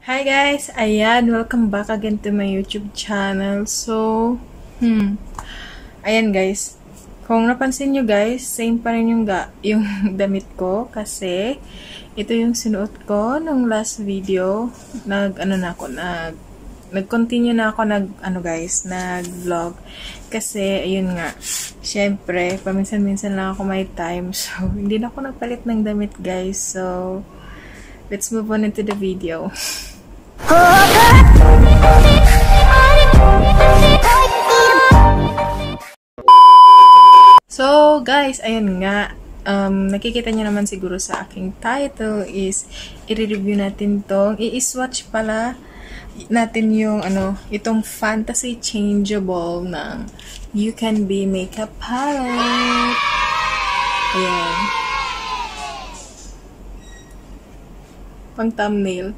Hi guys! Ayan, welcome back again to my YouTube channel. So, ayan guys. Kung napansin nyo guys, same pa rin yung damit ko kasi ito yung sinuot ko nung last video. Nag-continue na ako nag-vlog. Kasi, ayun nga, syempre, paminsan-minsan lang ako may time. So, hindi na ako nagpalit ng damit guys. So, let's move on into the video. So, guys, ayun nga. Nakikita nyo naman siguro sa aking title is i-review natin tong i-swatch pala natin yung itong Fantasy Changeable ng You Can Be Makeup Palette. Ayan. Pang thumbnail.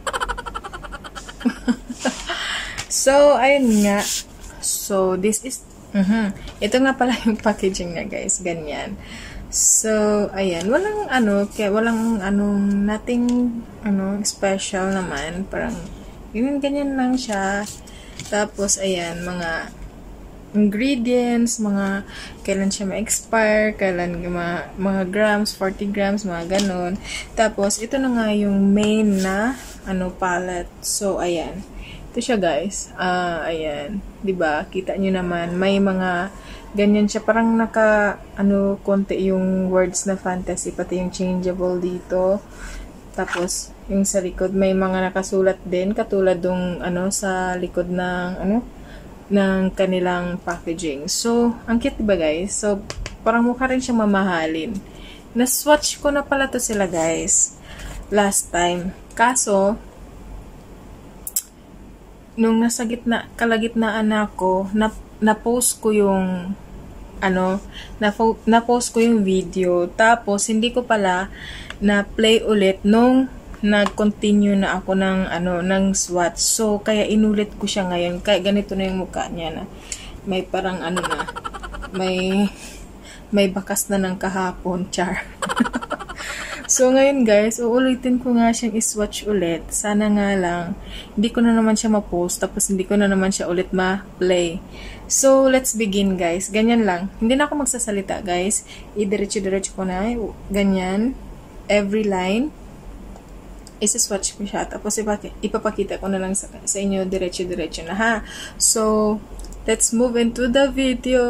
So, ayun nga. So, this is ito nga pala yung packaging niya, guys. Ganyan. So, ayan. Walang nothing special naman. Parang ganyan lang siya. Tapos, ayan, mga ingredients, mga kailan siya ma-expire, kailan mga grams, 40 grams, mga ganon. Tapos, ito na nga yung main na palette. So, ayan. Ito siya guys. Ayan. 'Di ba? Kita niyo naman may mga ganyan siya, parang konti yung words na fantasy, pati yung changeable dito. Tapos yung sa likod may mga nakasulat din katulad dong sa likod ng kanilang packaging. So, ang cute diba guys? So, parang mukha rin siyang mamahalin. Na-swatch ko na pala to sila guys last time. Kaso nung nasa kalagitnaan ako, na-post ko yung na-post ko yung video. Tapos hindi ko pala na-play ulit nung nag-continue na ako ng swatch. So kaya inulit ko siya ngayon. Kaya ganito na yung mukha niya na may parang may bakas na ng kahapon, char. So, ngayon guys, uulitin ko nga siyang iswatch ulit. Sana nga lang, hindi ko na naman siya ma-post, tapos hindi ko na naman siya ulit ma-play. So, let's begin guys. Ganyan lang. Hindi na ako magsasalita guys. Idiretso-diretso ko na. Ganyan. Every line. Isiswatch ko siya. Tapos, ipapakita ko na lang sa inyo. Diretso-diretso na ha. So, let's move into the video.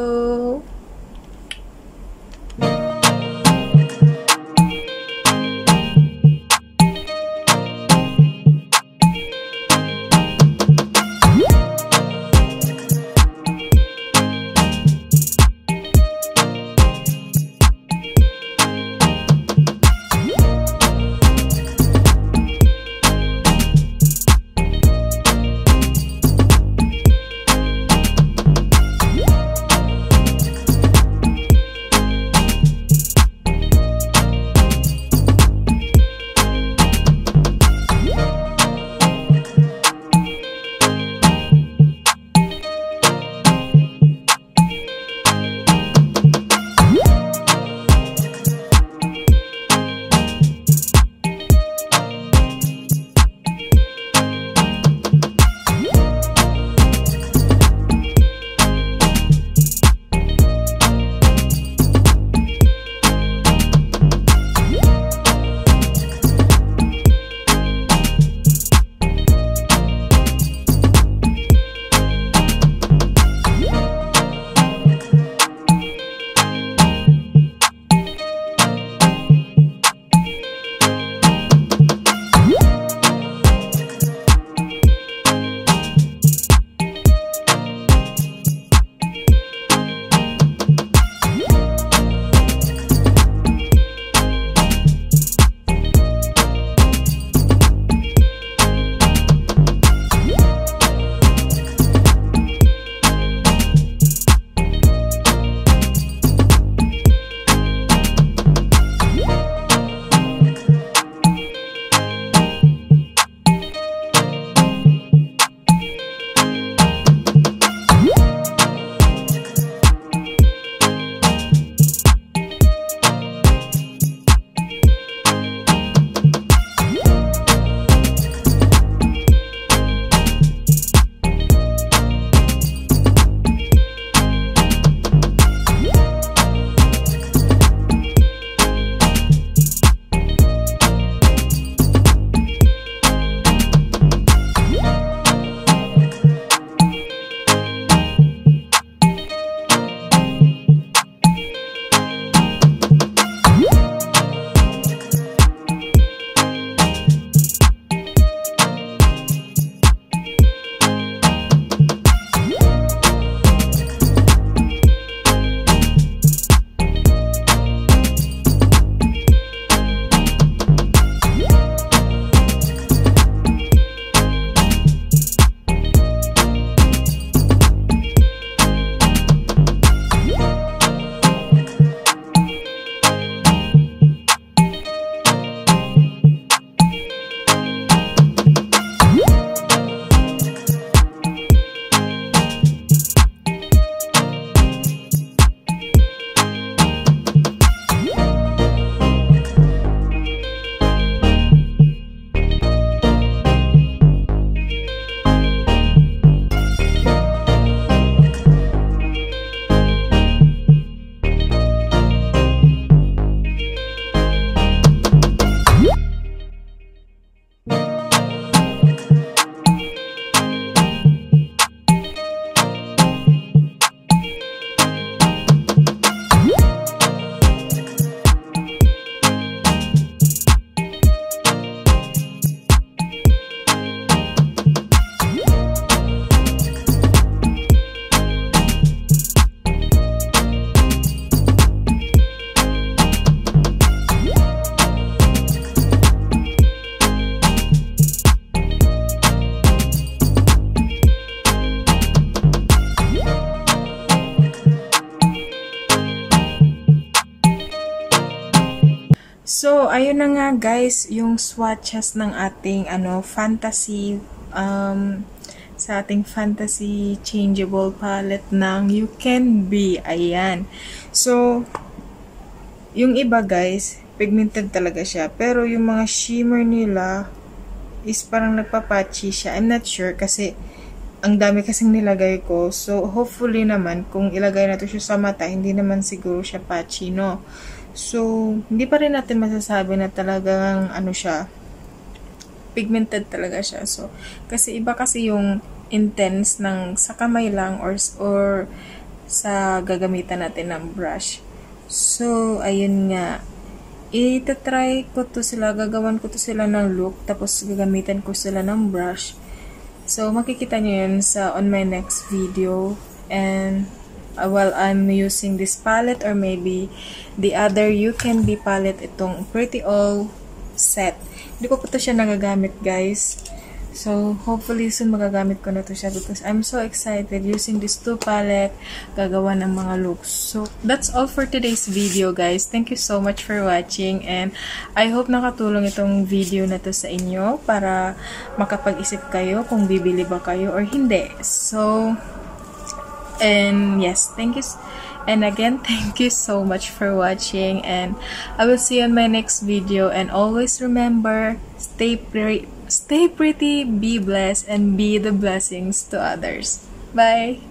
ayun na nga guys, yung swatches ng ating fantasy sa ating fantasy changeable palette ng You Can Be. Ayan. So, yung iba guys, pigmented talaga siya. Pero yung mga shimmer nila is parang nagpapatchy siya. I'm not sure kasi ang dami kasing nilagay ko. So, hopefully naman, kung ilagay na to siya sa mata, hindi naman siguro siya patchy, no? So, hindi pa rin natin masasabi na talagang siya, pigmented talaga siya. So, kasi iba kasi yung intense ng sa kamay lang or sa gagamitan natin ng brush. So, ayun nga. Itatry ko to sila, gagawan ko to sila ng look, tapos gagamitan ko sila ng brush. So, makikita nyo yun on my next video. And, while I'm using this palette or maybe the other You Can Be palette, itong Pretty All set. Hindi ko pa to siya nagagamit, guys. So, hopefully soon magagamit ko na to siya because I'm so excited using this two palette, gagawa ng mga looks. So, that's all for today's video, guys. Thank you so much for watching and I hope nakatulong itong video na to sa inyo para makapag-isip kayo kung bibili ba kayo or hindi. So, and yes, thank you. And again, thank you so much for watching and I will see you on my next video and always remember, stay pretty, be blessed, and be the blessings to others. Bye!